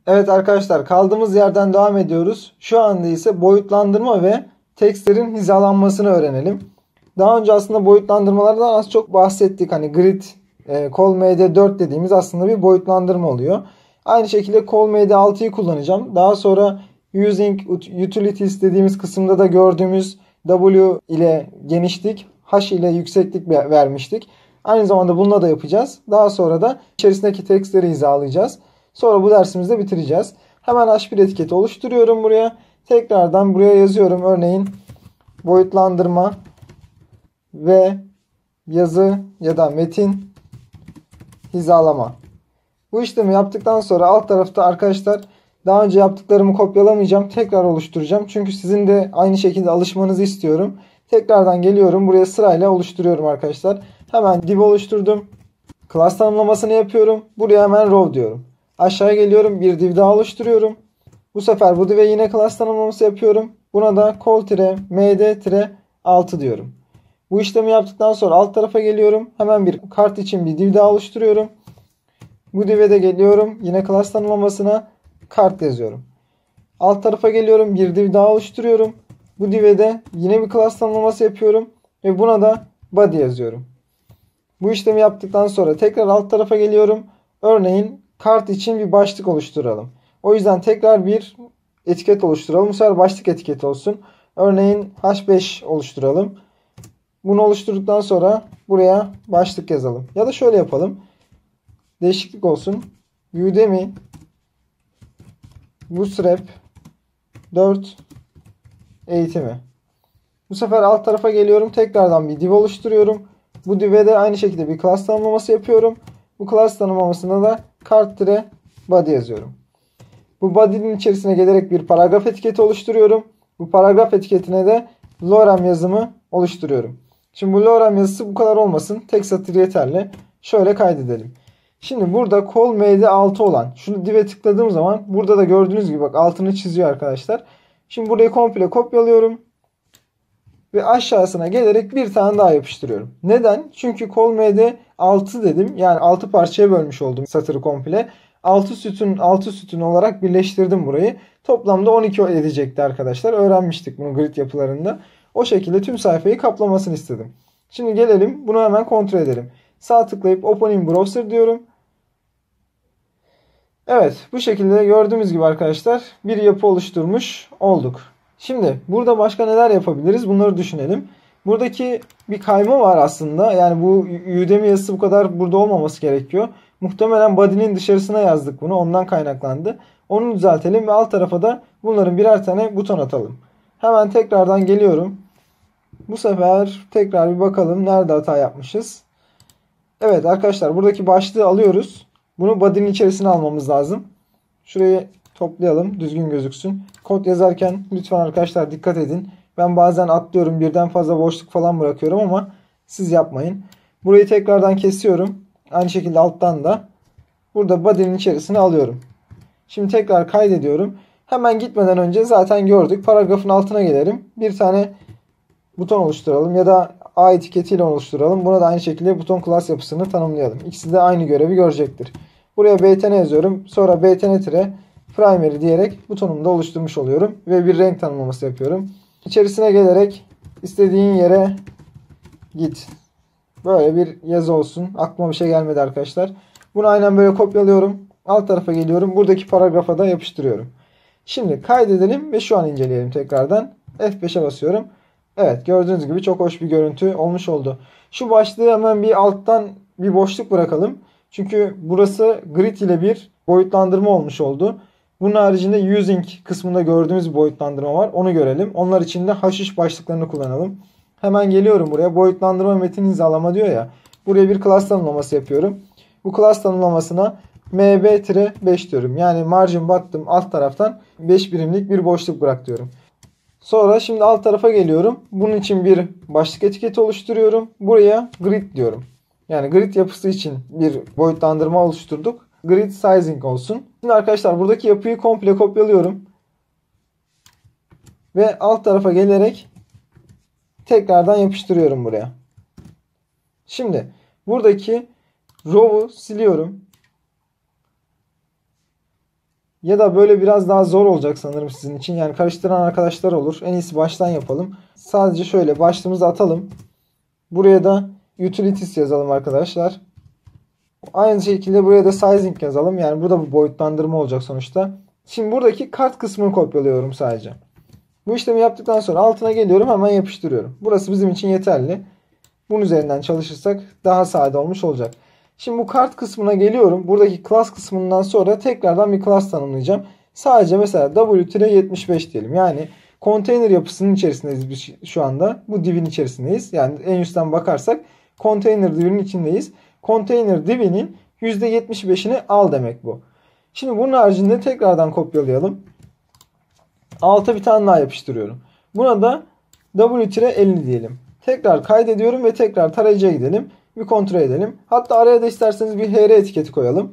Evet arkadaşlar, kaldığımız yerden devam ediyoruz. Şu anda ise boyutlandırma ve tekstlerin hizalanmasını öğrenelim. Daha önce aslında boyutlandırmalardan az çok bahsettik. Hani grid, ColMD4 dediğimiz aslında bir boyutlandırma oluyor. Aynı şekilde ColMD6'yı kullanacağım. Daha sonra Using Utilities dediğimiz kısımda da gördüğümüz W ile genişlik, H ile yükseklik vermiştik. Aynı zamanda bununla da yapacağız. Daha sonra da içerisindeki tekstleri hizalayacağız. Sonra bu dersimizde bitireceğiz. Hemen H1 etiketi oluşturuyorum buraya. Tekrardan buraya yazıyorum. Örneğin boyutlandırma ve yazı ya da metin hizalama. Bu işlemi yaptıktan sonra alt tarafta arkadaşlar daha önce yaptıklarımı kopyalamayacağım. Tekrar oluşturacağım. Çünkü sizin de aynı şekilde alışmanızı istiyorum. Tekrardan geliyorum. Buraya sırayla oluşturuyorum arkadaşlar. Hemen div oluşturdum. Class tanımlamasını yapıyorum. Buraya hemen row diyorum. Aşağıya geliyorum. Bir div daha oluşturuyorum. Bu sefer bu div'e yine class tanımlaması yapıyorum. Buna da col-md-6 diyorum. Bu işlemi yaptıktan sonra alt tarafa geliyorum. Hemen bir kart için bir div daha oluşturuyorum. Bu div'e de geliyorum. Yine class tanımlamasına kart yazıyorum. Alt tarafa geliyorum. Bir div daha oluşturuyorum. Bu div'e de yine bir class tanımlaması yapıyorum. Ve buna da body yazıyorum. Bu işlemi yaptıktan sonra tekrar alt tarafa geliyorum. Örneğin kart için bir başlık oluşturalım. O yüzden tekrar bir etiket oluşturalım. Bu sefer başlık etiketi olsun. Örneğin H5 oluşturalım. Bunu oluşturduktan sonra buraya başlık yazalım. Ya da şöyle yapalım. Değişiklik olsun. Udemy Bootstrap 4 eğitimi. Bu sefer alt tarafa geliyorum. Tekrardan bir div oluşturuyorum. Bu div'e de aynı şekilde bir class tanımlaması yapıyorum. Bu class tanımlamasına da cart-body yazıyorum. Bu body'nin içerisine gelerek bir paragraf etiketi oluşturuyorum. Bu paragraf etiketine de lorem yazımı oluşturuyorum. Şimdi bu lorem yazısı bu kadar olmasın. Tek satır yeterli. Şöyle kaydedelim. Şimdi burada col-md6 olan şunu div'e tıkladığım zaman burada da gördüğünüz gibi bak altını çiziyor arkadaşlar. Şimdi burayı komple kopyalıyorum. Ve aşağısına gelerek bir tane daha yapıştırıyorum. Neden? Çünkü col-md6 dedim. Yani 6 parçaya bölmüş oldum satırı komple. 6 sütun olarak birleştirdim burayı. Toplamda 12 edecekti arkadaşlar. Öğrenmiştik bunu grid yapılarında. O şekilde tüm sayfayı kaplamasını istedim. Şimdi gelelim bunu hemen kontrol edelim. Sağ tıklayıp Open in Browser diyorum. Evet, bu şekilde gördüğümüz gibi arkadaşlar bir yapı oluşturmuş olduk. Şimdi burada başka neler yapabiliriz? Bunları düşünelim. Buradaki bir kayma var aslında. Yani bu Udemy yazısı bu kadar burada olmaması gerekiyor. Muhtemelen body'nin dışarısına yazdık bunu. Ondan kaynaklandı. Onu düzeltelim ve alt tarafa da bunların birer tane buton atalım. Hemen tekrardan geliyorum. Bu sefer tekrar bir bakalım nerede hata yapmışız. Evet arkadaşlar, buradaki başlığı alıyoruz. Bunu body'nin içerisine almamız lazım. Şurayı toplayalım, düzgün gözüksün. Kod yazarken lütfen arkadaşlar dikkat edin. Ben bazen atlıyorum, birden fazla boşluk falan bırakıyorum ama siz yapmayın. Burayı tekrardan kesiyorum. Aynı şekilde alttan da. Burada body'nin içerisine alıyorum. Şimdi tekrar kaydediyorum. Hemen gitmeden önce zaten gördük. Paragrafın altına gelelim. Bir tane buton oluşturalım ya da A etiketiyle oluşturalım. Buna da aynı şekilde buton class yapısını tanımlayalım. İkisi de aynı görevi görecektir. Buraya btn yazıyorum. Sonra btn-primary diyerek butonumu da oluşturmuş oluyorum. Ve bir renk tanımlaması yapıyorum. İçerisine gelerek istediğin yere git. Böyle bir yazı olsun. Aklıma bir şey gelmedi arkadaşlar. Bunu aynen böyle kopyalıyorum. Alt tarafa geliyorum. Buradaki paragrafa da yapıştırıyorum. Şimdi kaydedelim ve şu an inceleyelim tekrardan. F5'e basıyorum. Evet, gördüğünüz gibi çok hoş bir görüntü olmuş oldu. Şu başlığı hemen bir alttan bir boşluk bırakalım. Çünkü burası grid ile bir boyutlandırma olmuş oldu. Bunun haricinde using kısmında gördüğümüz bir boyutlandırma var. Onu görelim. Onlar için de H3 başlıklarını kullanalım. Hemen geliyorum buraya. Boyutlandırma metin hizalama diyor ya. Buraya bir class tanımlaması yapıyorum. Bu class tanımlamasına mb-5 diyorum. Yani margin bottom alt taraftan 5 birimlik bir boşluk bırak diyorum. Sonra şimdi alt tarafa geliyorum. Bunun için bir başlık etiketi oluşturuyorum. Buraya grid diyorum. Yani grid yapısı için bir boyutlandırma oluşturduk. Grid sizing olsun. Şimdi arkadaşlar buradaki yapıyı komple kopyalıyorum. Ve alt tarafa gelerek tekrardan yapıştırıyorum buraya. Şimdi buradaki row'u siliyorum. Ya da böyle biraz daha zor olacak sanırım sizin için. Yani karıştıran arkadaşlar olur. En iyisi baştan yapalım. Sadece şöyle başlığımızı atalım. Buraya da utilities yazalım arkadaşlar. Aynı şekilde buraya da sizing yazalım. Yani burada bir boyutlandırma olacak sonuçta. Şimdi buradaki kart kısmını kopyalıyorum sadece. Bu işlemi yaptıktan sonra altına geliyorum, hemen yapıştırıyorum. Burası bizim için yeterli. Bunun üzerinden çalışırsak daha sade olmuş olacak. Şimdi bu kart kısmına geliyorum. Buradaki class kısmından sonra tekrardan bir class tanımlayacağım. Sadece mesela w-75 diyelim. Yani konteyner yapısının içerisindeyiz biz şu anda. Bu divin içerisindeyiz. Yani en üstten bakarsak konteyner divinin içindeyiz. Konteyner divinin %75'ini al demek bu. Şimdi bunun haricinde tekrardan kopyalayalım. Alta bir tane daha yapıştırıyorum. Buna da w-50 diyelim. Tekrar kaydediyorum ve tekrar tarayıcıya gidelim. Bir kontrol edelim. Hatta araya da isterseniz bir hr etiketi koyalım.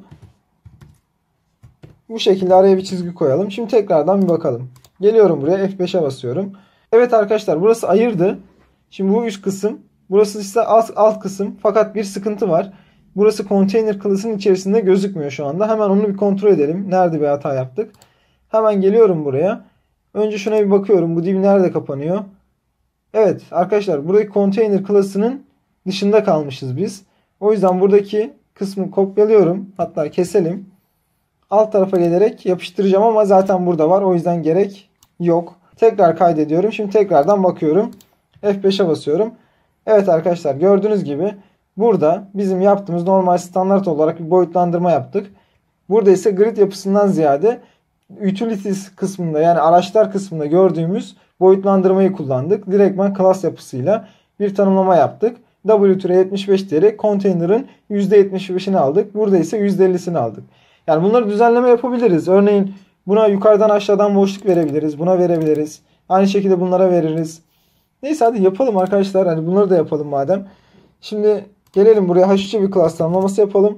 Bu şekilde araya bir çizgi koyalım. Şimdi tekrardan bir bakalım. Geliyorum buraya, F5'e basıyorum. Evet arkadaşlar, burası ayırdı. Şimdi bu üst kısım. Burası ise alt kısım. Fakat bir sıkıntı var. Burası konteyner class'ın içerisinde gözükmüyor şu anda. Hemen onu bir kontrol edelim. Nerede bir hata yaptık. Hemen geliyorum buraya. Önce şuna bir bakıyorum. Bu div nerede kapanıyor? Evet arkadaşlar, buradaki konteyner class'ının dışında kalmışız biz. O yüzden buradaki kısmı kopyalıyorum. Hatta keselim. Alt tarafa gelerek yapıştıracağım ama zaten burada var. O yüzden gerek yok. Tekrar kaydediyorum. Şimdi tekrardan bakıyorum. F5'e basıyorum. Evet arkadaşlar, gördüğünüz gibi burada bizim yaptığımız normal standart olarak bir boyutlandırma yaptık. Burada ise grid yapısından ziyade utilities kısmında, yani araçlar kısmında gördüğümüz boyutlandırmayı kullandık. Direktman class yapısıyla bir tanımlama yaptık. W-75 diyerek konteynerin %75'ini aldık. Burada ise %50'sini aldık. Yani bunları düzenleme yapabiliriz. Örneğin buna yukarıdan aşağıdan boşluk verebiliriz. Buna verebiliriz. Aynı şekilde bunlara veririz. Neyse hadi yapalım arkadaşlar. Hani bunları da yapalım madem. Şimdi gelelim buraya, H3'e bir class tanımlaması yapalım.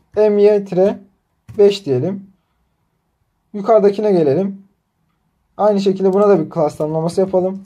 my-5 diyelim. Yukarıdakine gelelim. Aynı şekilde buna da bir class tanımlaması yapalım.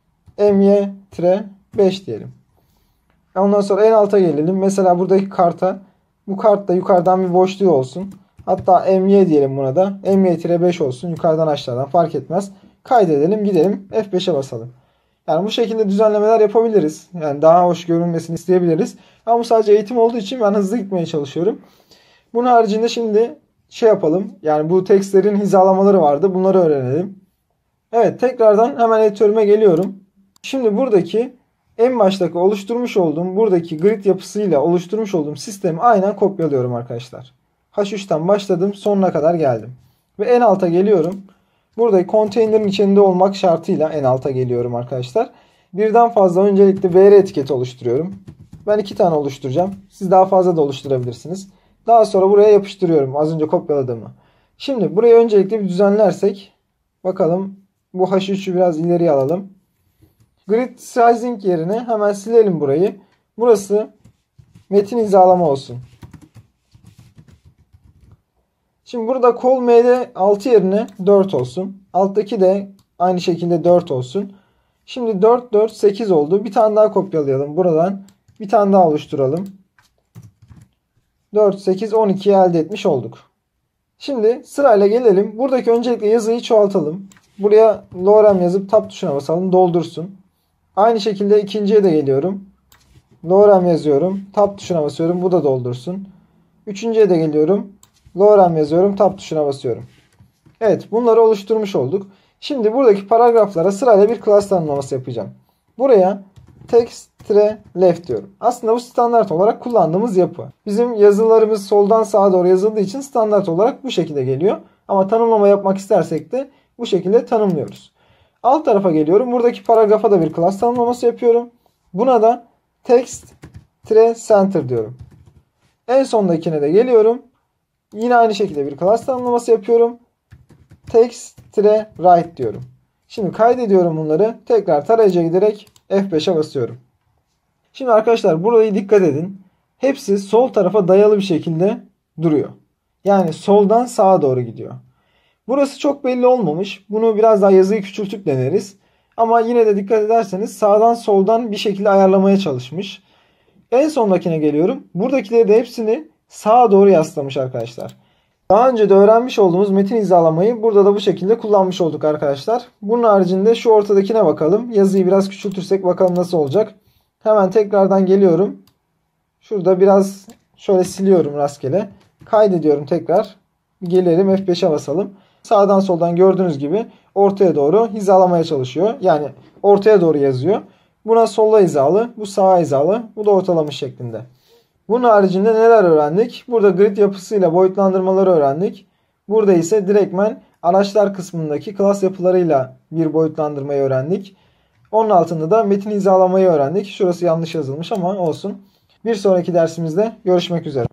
my-5 diyelim. Ondan sonra en alta gelelim. Mesela buradaki karta, bu kartta yukarıdan bir boşluğu olsun. Hatta my diyelim buna da. my-5 olsun. Yukarıdan aşağıdan fark etmez. Kaydedelim, gidelim. F5'e basalım. Yani bu şekilde düzenlemeler yapabiliriz. Yani daha hoş görünmesini isteyebiliriz. Ama bu sadece eğitim olduğu için ben hızlı gitmeye çalışıyorum. Bunun haricinde şimdi şey yapalım. Yani bu tekstlerin hizalamaları vardı. Bunları öğrenelim. Evet, tekrardan hemen editörüme geliyorum. Şimdi buradaki en baştaki oluşturmuş olduğum buradaki grid yapısıyla oluşturmuş olduğum sistemi aynen kopyalıyorum arkadaşlar. H3'ten başladım, sonuna kadar geldim. Ve en alta geliyorum. Burada konteynerin içinde olmak şartıyla en alta geliyorum arkadaşlar. Birden fazla öncelikle vr etiketi oluşturuyorum. Ben 2 tane oluşturacağım. Siz daha fazla da oluşturabilirsiniz. Daha sonra buraya yapıştırıyorum az önce kopyaladığımı. Şimdi burayı öncelikle bir düzenlersek. Bakalım, bu H3'ü biraz ileriye alalım. Grid sizing yerine hemen silelim burayı. Burası metin hizalama olsun. Şimdi burada kol m'de 6 yerine 4 olsun. Alttaki de aynı şekilde 4 olsun. Şimdi 4, 4, 8 oldu. Bir tane daha kopyalayalım. Buradan bir tane daha oluşturalım. 4, 8, 12'yi elde etmiş olduk. Şimdi sırayla gelelim. Buradaki öncelikle yazıyı çoğaltalım. Buraya lorem yazıp tab tuşuna basalım. Doldursun. Aynı şekilde ikinciye de geliyorum. Lorem yazıyorum. Tab tuşuna basıyorum. Bu da doldursun. Üçüncüye de geliyorum. Lorem yazıyorum. Tab tuşuna basıyorum. Evet, bunları oluşturmuş olduk. Şimdi buradaki paragraflara sırayla bir class tanımlaması yapacağım. Buraya text-left diyorum. Aslında bu standart olarak kullandığımız yapı. Bizim yazılarımız soldan sağa doğru yazıldığı için standart olarak bu şekilde geliyor. Ama tanımlama yapmak istersek de bu şekilde tanımlıyoruz. Alt tarafa geliyorum. Buradaki paragrafa da bir class tanımlaması yapıyorum. Buna da text-center diyorum. En sondakine de geliyorum. Yine aynı şekilde bir class tanımlaması yapıyorum. Text-right diyorum. Şimdi kaydediyorum bunları. Tekrar tarayıcıya giderek F5'e basıyorum. Şimdi arkadaşlar burayı dikkat edin. Hepsi sol tarafa dayalı bir şekilde duruyor. Yani soldan sağa doğru gidiyor. Burası çok belli olmamış. Bunu biraz daha yazıyı küçültüp deneriz. Ama yine de dikkat ederseniz sağdan soldan bir şekilde ayarlamaya çalışmış. En sondakine geliyorum. Buradakileri de hepsini sağa doğru yaslamış arkadaşlar. Daha önce de öğrenmiş olduğumuz metin hizalamayı burada da bu şekilde kullanmış olduk arkadaşlar. Bunun haricinde şu ortadakine bakalım. Yazıyı biraz küçültürsek bakalım nasıl olacak. Hemen tekrardan geliyorum. Şurada biraz şöyle siliyorum rastgele. Kaydediyorum tekrar. Gelelim F5'e basalım. Sağdan soldan gördüğünüz gibi ortaya doğru hizalamaya çalışıyor. Yani ortaya doğru yazıyor. Buna sola hizalı, bu sağa hizalı, bu da ortalamış şeklinde. Bunun haricinde neler öğrendik? Burada grid yapısıyla boyutlandırmaları öğrendik. Burada ise direktmen araçlar kısmındaki klas yapılarıyla bir boyutlandırmayı öğrendik. Onun altında da metin hizalamayı öğrendik. Şurası yanlış yazılmış ama olsun. Bir sonraki dersimizde görüşmek üzere.